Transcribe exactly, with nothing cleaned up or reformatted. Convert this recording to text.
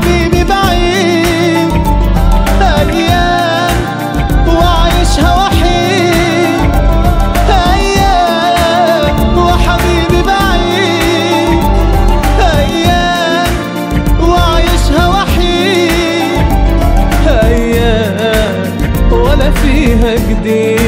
وحبيبي بعيد، أيام وعايشها وحيد، أيام وحبيبي بعيد، أيام وعايشها وحيد، أيام ولا فيها جديد.